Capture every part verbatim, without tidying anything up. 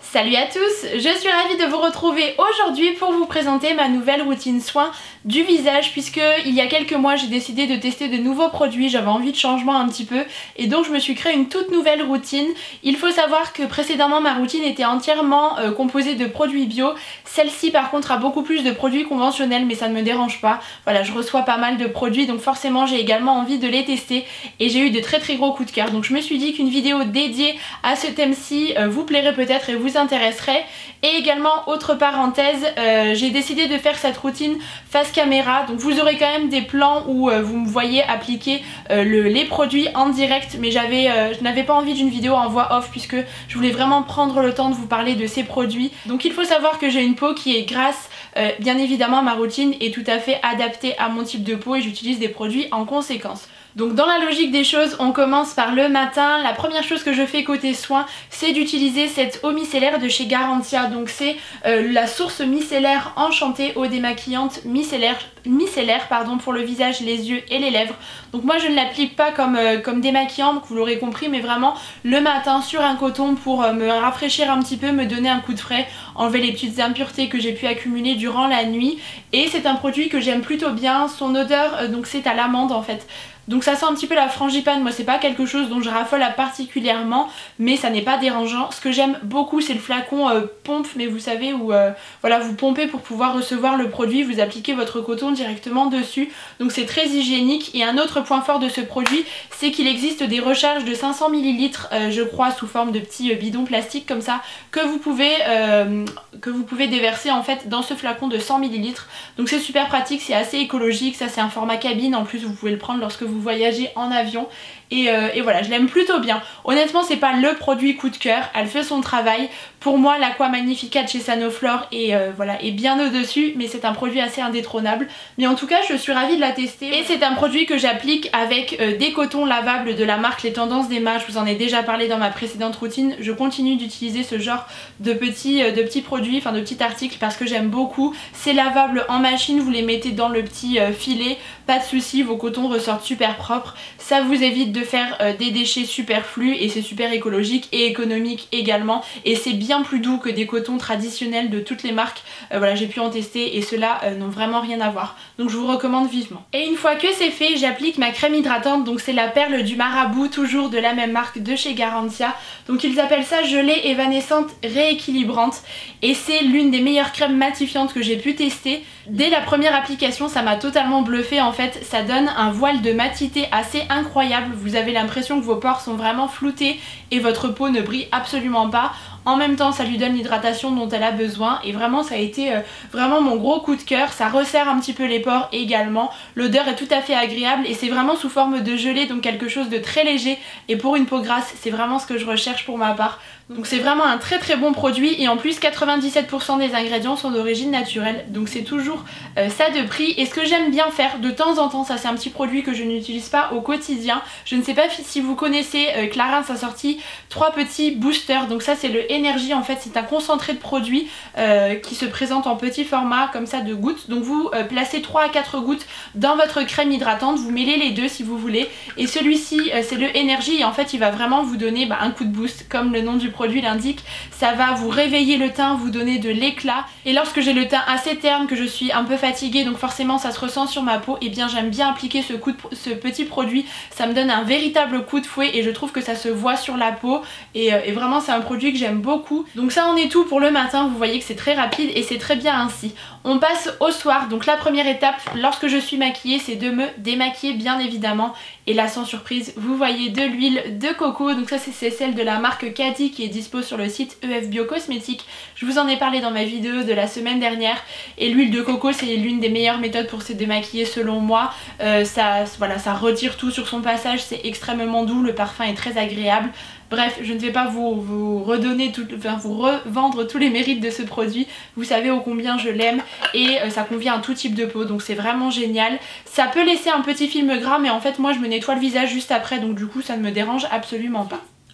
Salut à tous, je suis ravie de vous retrouver aujourd'hui pour vous présenter ma nouvelle routine soin du visage, puisque il y a quelques mois j'ai décidé de tester de nouveaux produits, j'avais envie de changement un petit peu et donc je me suis créé une toute nouvelle routine. Il faut savoir que précédemment ma routine était entièrement euh, composée de produits bio, celle-ci par contre a beaucoup plus de produits conventionnels, mais ça ne me dérange pas. Voilà, je reçois pas mal de produits donc forcément j'ai également envie de les tester et j'ai eu de très très gros coups de cœur, donc je me suis dit qu'une vidéo dédiée à ce thème-ci euh, vous plairait peut-être et vous intéresserait. Et également, autre parenthèse, euh, j'ai décidé de faire cette routine face caméra, donc vous aurez quand même des plans où euh, vous me voyez appliquer euh, le, les produits en direct, mais j'avais, euh, je n'avais pas envie d'une vidéo en voix off puisque je voulais vraiment prendre le temps de vous parler de ces produits. Donc il faut savoir que j'ai une peau qui est grasse, euh, bien évidemment ma routine est tout à fait adaptée à mon type de peau et j'utilise des produits en conséquence. Donc dans la logique des choses, on commence par le matin. La première chose que je fais côté soins, c'est d'utiliser cette eau micellaire de chez Garantia. Donc c'est euh, la source micellaire enchantée, eau démaquillante micellaire, micellaire pardon, pour le visage, les yeux et les lèvres. Donc moi je ne l'applique pas comme, euh, comme démaquillant, donc vous l'aurez compris, mais vraiment le matin sur un coton pour euh, me rafraîchir un petit peu, me donner un coup de frais, enlever les petites impuretés que j'ai pu accumuler durant la nuit. Et c'est un produit que j'aime plutôt bien, son odeur, euh, donc c'est à l'amande en fait. Donc ça sent un petit peu la frangipane, moi c'est pas quelque chose dont je raffole particulièrement, mais ça n'est pas dérangeant. Ce que j'aime beaucoup c'est le flacon euh, pompe, mais vous savez où euh, voilà, vous pompez pour pouvoir recevoir le produit, vous appliquez votre coton directement dessus, donc c'est très hygiénique. Et un autre point fort de ce produit, c'est qu'il existe des recharges de cinq cents millilitres euh, je crois sous forme de petits euh, bidons plastiques comme ça, que vous pouvez euh, que vous pouvez déverser en fait dans ce flacon de cent millilitres. Donc c'est super pratique, c'est assez écologique, ça c'est un format cabine, en plus vous pouvez le prendre lorsque vous voyager en avion et, euh, et voilà, je l'aime plutôt bien. Honnêtement c'est pas le produit coup de cœur, elle fait son travail. Pour moi l'Aqua Magnificat de chez Sanoflore est, euh, voilà, est bien au dessus, mais c'est un produit assez indétrônable. Mais en tout cas je suis ravie de la tester et c'est un produit que j'applique avec euh, des cotons lavables de la marque Les Tendances d'Emma. Je vous en ai déjà parlé dans ma précédente routine, je continue d'utiliser ce genre de petits, euh, de petits produits, enfin de petits articles parce que j'aime beaucoup. C'est lavable en machine, vous les mettez dans le petit euh, filet, pas de soucis, vos cotons ressortent super propres. Ça vous évite de faire euh, des déchets superflus et c'est super écologique et économique également, et c'est bien plus doux que des cotons traditionnels de toutes les marques. Euh, voilà, j'ai pu en tester et ceux-là euh, n'ont vraiment rien à voir, donc je vous recommande vivement. Et une fois que c'est fait, j'applique ma crème hydratante, donc c'est la perle du marabout, toujours de la même marque de chez Garantia. Donc ils appellent ça gelée évanescente rééquilibrante et c'est l'une des meilleures crèmes matifiantes que j'ai pu tester. Dès la première application ça m'a totalement bluffé en fait, ça donne un voile de matité assez incroyable, vous avez l'impression que vos pores sont vraiment floutés et votre peau ne brille absolument pas. En même temps ça lui donne l'hydratation dont elle a besoin et vraiment ça a été euh, vraiment mon gros coup de cœur. Ça resserre un petit peu les pores également, l'odeur est tout à fait agréable et c'est vraiment sous forme de gelée, donc quelque chose de très léger, et pour une peau grasse c'est vraiment ce que je recherche pour ma part. Donc c'est vraiment un très très bon produit et en plus quatre-vingt-dix-sept pour cent des ingrédients sont d'origine naturelle, donc c'est toujours euh, ça de prix. Et ce que j'aime bien faire de temps en temps, ça c'est un petit produit que je n'utilise pas au quotidien, je ne sais pas si vous connaissez, euh, Clarins a sorti trois petits boosters, donc ça c'est le Energy en fait, c'est un concentré de produits euh, qui se présente en petit format comme ça de gouttes. Donc vous euh, placez trois à quatre gouttes dans votre crème hydratante, vous mêlez les deux si vous voulez, et celui-ci euh, c'est le Energy et en fait il va vraiment vous donner bah, un coup de boost comme le nom du produit l'indique. Ça va vous réveiller le teint, vous donner de l'éclat, et lorsque j'ai le teint assez terne, que je suis un peu fatiguée, donc forcément ça se ressent sur ma peau, et bien j'aime bien appliquer ce, coup de, ce petit produit, ça me donne un véritable coup de fouet et je trouve que ça se voit sur la peau et, euh, et vraiment c'est un produit que j'aime beaucoup. Donc ça en est tout pour le matin, vous voyez que c'est très rapide et c'est très bien ainsi. On passe au soir, donc la première étape lorsque je suis maquillée c'est de me démaquiller bien évidemment, et là sans surprise vous voyez de l'huile de coco, donc ça c'est celle de la marque Caddy qui est dispo sur le site E F Bio Cosmétiques. Je vous en ai parlé dans ma vidéo de la semaine dernière et l'huile de coco c'est l'une des meilleures méthodes pour se démaquiller selon moi. Euh, ça, voilà, ça retire tout sur son passage, c'est extrêmement doux, le parfum est très agréable. Bref, je ne vais pas vous, vous redonner, tout, enfin, vous revendre tous les mérites de ce produit. Vous savez ô combien je l'aime et euh, ça convient à tout type de peau, donc c'est vraiment génial. Ça peut laisser un petit film gras, mais en fait moi je me nettoie le visage juste après, donc du coup ça ne me dérange absolument pas.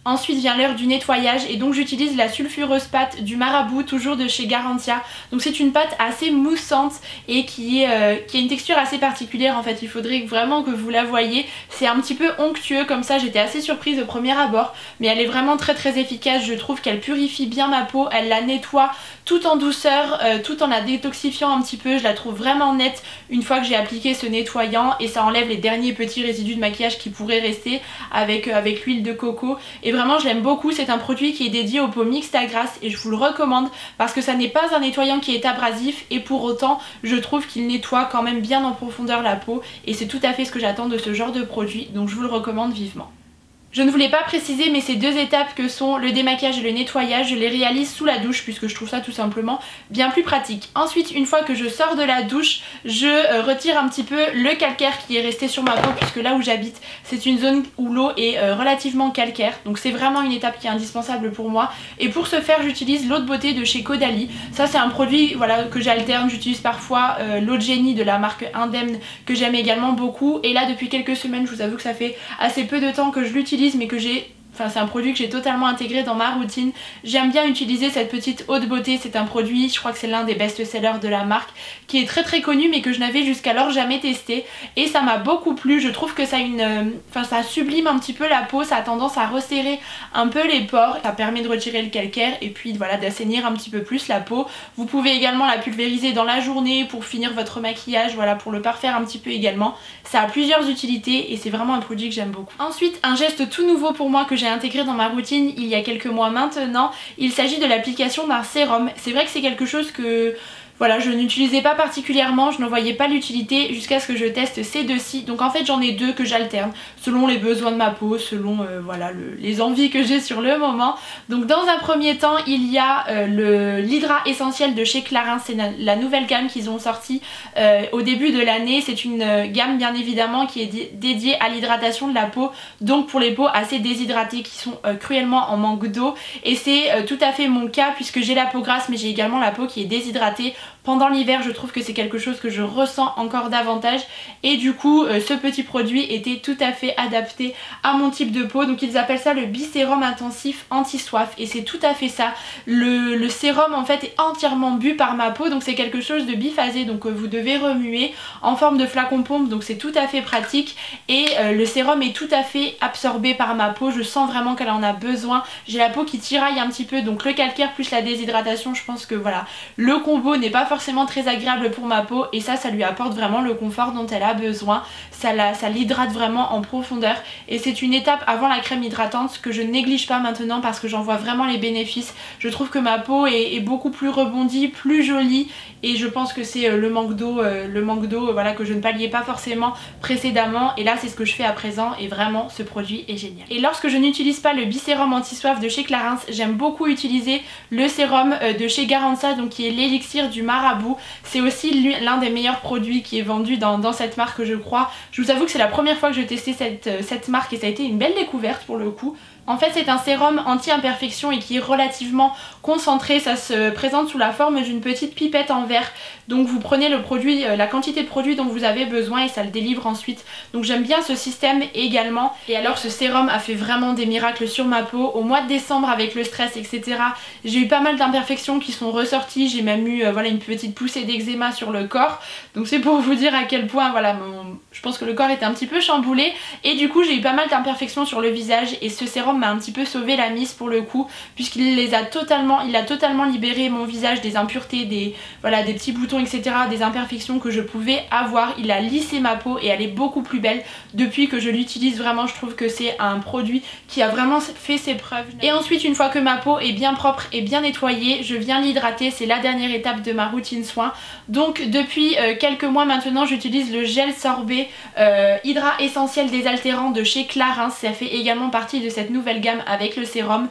Ensuite vient l'heure du nettoyage et donc j'utilise la sulfureuse pâte du Marabout, toujours de chez Garantia. Donc c'est une pâte assez moussante et qui, est, euh, qui a une texture assez particulière en fait, il faudrait vraiment que vous la voyez. C'est un petit peu onctueux comme ça, j'étais assez surprise au premier abord, mais elle est vraiment très très efficace. Je trouve qu'elle purifie bien ma peau, elle la nettoie tout en douceur, euh, tout en la détoxifiant un petit peu. Je la trouve vraiment nette une fois que j'ai appliqué ce nettoyant et ça enlève les derniers petits résidus de maquillage qui pourraient rester avec, euh, avec l'huile de coco. Et vraiment je l'aime beaucoup, c'est un produit qui est dédié aux peaux mixtes à grasses et je vous le recommande parce que ça n'est pas un nettoyant qui est abrasif et pour autant je trouve qu'il nettoie quand même bien en profondeur la peau et c'est tout à fait ce que j'attends de ce genre de produit, donc je vous le recommande vivement. Je ne voulais pas préciser mais ces deux étapes que sont le démaquillage et le nettoyage, je les réalise sous la douche puisque je trouve ça tout simplement bien plus pratique. Ensuite, une fois que je sors de la douche, je euh, retire un petit peu le calcaire qui est resté sur ma peau puisque là où j'habite c'est une zone où l'eau est euh, relativement calcaire, donc c'est vraiment une étape qui est indispensable pour moi. Et pour ce faire j'utilise l'eau de beauté de chez Caudalie. Ça c'est un produit voilà, que j'alterne, j'utilise parfois euh, l'eau de génie de la marque Indemne que j'aime également beaucoup et là depuis quelques semaines je vous avoue que ça fait assez peu de temps que je l'utilise mais que j'ai... Enfin c'est un produit que j'ai totalement intégré dans ma routine. J'aime bien utiliser cette petite eau de beauté, c'est un produit, je crois que c'est l'un des best-sellers de la marque, qui est très très connu mais que je n'avais jusqu'alors jamais testé. Et ça m'a beaucoup plu, je trouve que ça, une, enfin, ça sublime un petit peu la peau, ça a tendance à resserrer un peu les pores, ça permet de retirer le calcaire et puis voilà, d'assainir un petit peu plus la peau. Vous pouvez également la pulvériser dans la journée pour finir votre maquillage, voilà, pour le parfaire un petit peu également. Ça a plusieurs utilités et c'est vraiment un produit que j'aime beaucoup. Ensuite, un geste tout nouveau pour moi que j'ai intégré dans ma routine il y a quelques mois maintenant, il s'agit de l'application d'un sérum. C'est vrai que c'est quelque chose que voilà, je n'utilisais pas particulièrement, je ne voyais pas l'utilité jusqu'à ce que je teste ces deux-ci. Donc en fait j'en ai deux que j'alterne selon les besoins de ma peau, selon euh, voilà, le, les envies que j'ai sur le moment. Donc dans un premier temps il y a euh, l'Hydra Essentiel de chez Clarins, c'est la, la nouvelle gamme qu'ils ont sortie euh, au début de l'année. C'est une euh, gamme bien évidemment qui est dé dédiée à l'hydratation de la peau, donc pour les peaux assez déshydratées qui sont euh, cruellement en manque d'eau. Et c'est euh, tout à fait mon cas puisque j'ai la peau grasse mais j'ai également la peau qui est déshydratée. Pendant l'hiver je trouve que c'est quelque chose que je ressens encore davantage et du coup euh, ce petit produit était tout à fait adapté à mon type de peau. Donc ils appellent ça le Bisérum intensif anti-soif et c'est tout à fait ça. Le, le sérum en fait est entièrement bu par ma peau, donc c'est quelque chose de biphasé, donc euh, vous devez remuer en forme de flacon pompe, donc c'est tout à fait pratique et euh, le sérum est tout à fait absorbé par ma peau. Je sens vraiment qu'elle en a besoin. J'ai la peau qui tiraille un petit peu, donc le calcaire plus la déshydratation, je pense que voilà, le combo n'est pas forcément très agréable pour ma peau et ça, ça lui apporte vraiment le confort dont elle a besoin. Ça, la, ça l'hydrate vraiment en profondeur et c'est une étape avant la crème hydratante que je ne néglige pas maintenant parce que j'en vois vraiment les bénéfices. Je trouve que ma peau est, est beaucoup plus rebondie, plus jolie et je pense que c'est le manque d'eau, euh, le manque d'eau voilà, que je ne palliais pas forcément précédemment et là c'est ce que je fais à présent et vraiment ce produit est génial. Et lorsque je n'utilise pas le Bisérum anti-soif de chez Clarins, j'aime beaucoup utiliser le sérum de chez Garantia, donc qui est l'élixir du Marabout. C'est aussi l'un des meilleurs produits qui est vendu dans, dans cette marque je crois. Je vous avoue que c'est la première fois que je testais cette, cette marque et ça a été une belle découverte pour le coup. En fait c'est un sérum anti-imperfection et qui est relativement concentré, ça se présente sous la forme d'une petite pipette en verre. Donc vous prenez le produit, la quantité de produit dont vous avez besoin et ça le délivre ensuite. Donc j'aime bien ce système également. Et alors ce sérum a fait vraiment des miracles sur ma peau. Au mois de décembre avec le stress et cetera, j'ai eu pas mal d'imperfections qui sont ressorties. J'ai même eu euh, voilà, une petite poussée d'eczéma sur le corps. Donc c'est pour vous dire à quel point voilà, mon... je pense que le corps était un petit peu chamboulé. Et du coup j'ai eu pas mal d'imperfections sur le visage et ce sérum m'a un petit peu sauvé la mise pour le coup, puisqu'il les a totalement, il a totalement libéré mon visage des impuretés, des, voilà, des petits boutons etc, des imperfections que je pouvais avoir. Il a lissé ma peau et elle est beaucoup plus belle depuis que je l'utilise. Vraiment je trouve que c'est un produit qui a vraiment fait ses preuves. Et ensuite une fois que ma peau est bien propre et bien nettoyée, je viens l'hydrater, c'est la dernière étape de ma routine soin. Donc depuis euh, quelques mois maintenant j'utilise le gel sorbet euh, Hydra Essentiel désaltérant de chez Clarins, ça fait également partie de cette nouvelle gamme avec le sérum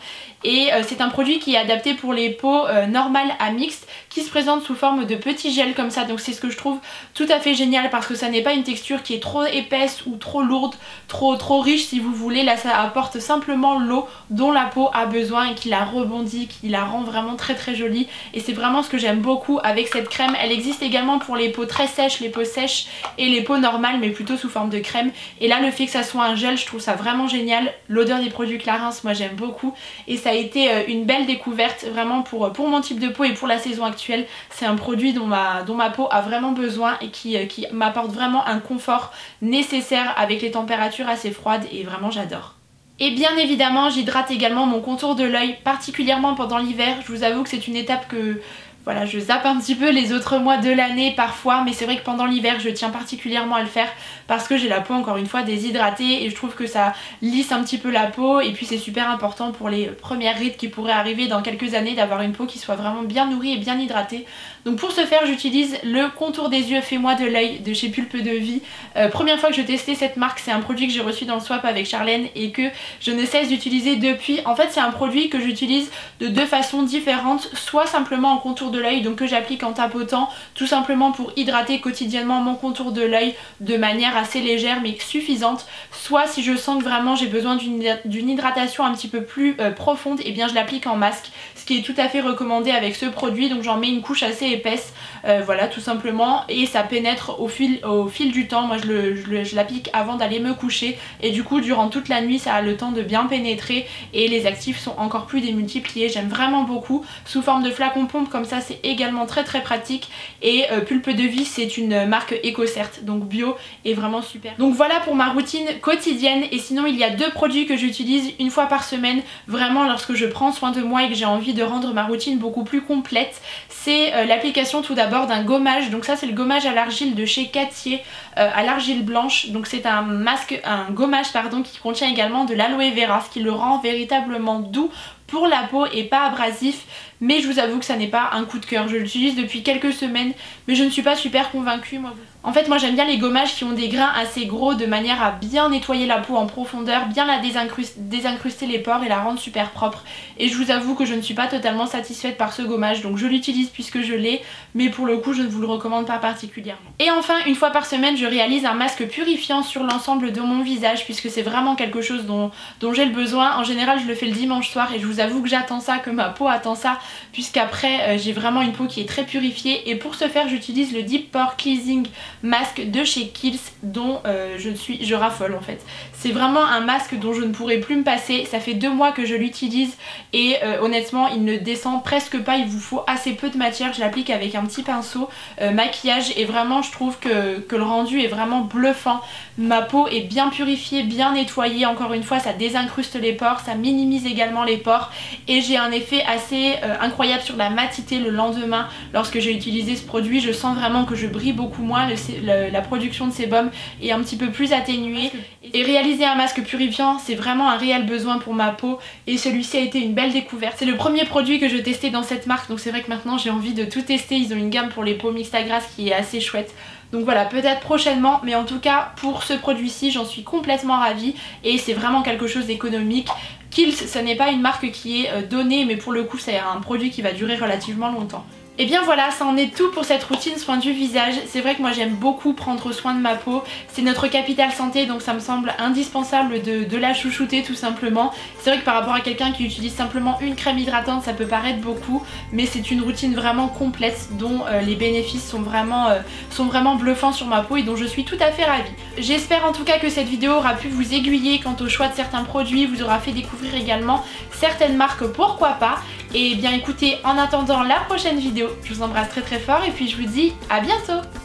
et euh, c'est un produit qui est adapté pour les peaux euh, normales à mixtes, qui se présente sous forme de petits gels comme ça. Donc c'est ce que je trouve tout à fait génial, parce que ça n'est pas une texture qui est trop épaisse ou trop lourde, trop, trop riche si vous voulez. Là ça apporte simplement l'eau dont la peau a besoin et qui la rebondit, qui la rend vraiment très très jolie, et c'est vraiment ce que j'aime beaucoup avec cette crème. Elle existe également pour les peaux très sèches, les peaux sèches et les peaux normales, mais plutôt sous forme de crème, et là le fait que ça soit un gel, je trouve ça vraiment génial. L'odeur des produits Clarins, moi j'aime beaucoup, et ça a été une belle découverte vraiment pour, pour mon type de peau et pour la saison actuelle. C'est un produit dont ma, dont ma peau a vraiment besoin et qui, qui m'apporte vraiment un confort nécessaire avec les températures assez froides, et vraiment j'adore. Et bien évidemment j'hydrate également mon contour de l'œil, particulièrement pendant l'hiver. Je vous avoue que c'est une étape que... Voilà, je zappe un petit peu les autres mois de l'année parfois, mais c'est vrai que pendant l'hiver je tiens particulièrement à le faire parce que j'ai la peau encore une fois déshydratée, et je trouve que ça lisse un petit peu la peau, et puis c'est super important pour les premières rides qui pourraient arriver dans quelques années d'avoir une peau qui soit vraiment bien nourrie et bien hydratée. Donc pour ce faire j'utilise le contour des yeux Fais-moi de l'œil de chez Pulpe de Vie. Euh, première fois que je testais cette marque, c'est un produit que j'ai reçu dans le swap avec Charlène et que je ne cesse d'utiliser depuis. En fait c'est un produit que j'utilise de deux façons différentes, soit simplement en contour de l'œil, donc que j'applique en tapotant, tout simplement pour hydrater quotidiennement mon contour de l'œil de manière assez légère mais suffisante, soit si je sens que vraiment j'ai besoin d'une hydratation un petit peu plus euh, profonde, et bien je l'applique en masque, ce qui est tout à fait recommandé avec ce produit. Donc j'en mets une couche assez épaisse, euh, voilà tout simplement, et ça pénètre au fil, au fil du temps. Moi je l'applique avant d'aller me coucher, et du coup durant toute la nuit ça a le temps de bien pénétrer, et les actifs sont encore plus démultipliés. J'aime vraiment beaucoup, sous forme de flacon pompe comme ça, c'est également très très pratique, et euh, Pulpe de Vie c'est une marque EcoCert, donc bio, et vraiment super. Donc voilà pour ma routine quotidienne. Et sinon il y a deux produits que j'utilise une fois par semaine, vraiment lorsque je prends soin de moi et que j'ai envie de rendre ma routine beaucoup plus complète. C'est euh, l'application tout d'abord d'un gommage, donc ça c'est le gommage à l'argile de chez Cattier, euh, à l'argile blanche. Donc c'est un masque, un gommage pardon, qui contient également de l'aloe vera, ce qui le rend véritablement doux pour la peau et pas abrasif. Mais je vous avoue que ça n'est pas un coup de cœur, je l'utilise depuis quelques semaines mais je ne suis pas super convaincue moi. En fait moi j'aime bien les gommages qui ont des grains assez gros, de manière à bien nettoyer la peau en profondeur, bien la désincruster, désincruster les pores et la rendre super propre, et je vous avoue que je ne suis pas totalement satisfaite par ce gommage, donc je l'utilise puisque je l'ai, mais pour le coup je ne vous le recommande pas particulièrement. Et enfin une fois par semaine je réalise un masque purifiant sur l'ensemble de mon visage, puisque c'est vraiment quelque chose dont, dont j'ai le besoin. En général je le fais le dimanche soir, et je vous avoue que j'attends ça, que ma peau attend ça, puisqu'après euh, j'ai vraiment une peau qui est très purifiée, et pour ce faire j'utilise le Deep Pore Cleansing Masque de chez Kiehl's, dont euh, je suis, je raffole en fait. C'est vraiment un masque dont je ne pourrais plus me passer, ça fait deux mois que je l'utilise, et euh, honnêtement il ne descend presque pas, il vous faut assez peu de matière. Je l'applique avec un petit pinceau euh, maquillage, et vraiment je trouve que, que le rendu est vraiment bluffant. Ma peau est bien purifiée, bien nettoyée, encore une fois ça désincruste les pores, ça minimise également les pores, et j'ai un effet assez euh, incroyable sur la matité le lendemain. Lorsque j'ai utilisé ce produit, je sens vraiment que je brille beaucoup moins, le, le, la production de sébum est un petit peu plus atténuée, et réaliser un masque purifiant c'est vraiment un réel besoin pour ma peau, et celui-ci a été une belle découverte. C'est le premier produit que je testais dans cette marque, donc c'est vrai que maintenant j'ai envie de tout tester. Ils ont une gamme pour les peaux mixtes à grasse qui est assez chouette. Donc voilà, peut-être prochainement, mais en tout cas pour ce produit-ci j'en suis complètement ravie, et c'est vraiment quelque chose d'économique. Kiehl's, ce n'est pas une marque qui est donnée, mais pour le coup c'est un produit qui va durer relativement longtemps. Et bien voilà, ça en est tout pour cette routine soin du visage. C'est vrai que moi j'aime beaucoup prendre soin de ma peau, c'est notre capital santé, donc ça me semble indispensable de, de la chouchouter tout simplement. C'est vrai que par rapport à quelqu'un qui utilise simplement une crème hydratante ça peut paraître beaucoup, mais c'est une routine vraiment complète dont euh, les bénéfices sont vraiment, euh, sont vraiment bluffants sur ma peau, et dont je suis tout à fait ravie. J'espère en tout cas que cette vidéo aura pu vous aiguiller quant au choix de certains produits, vous aura fait découvrir également certaines marques, pourquoi pas. Et bien écoutez, en attendant la prochaine vidéo, je vous embrasse très très fort, et puis je vous dis à bientôt.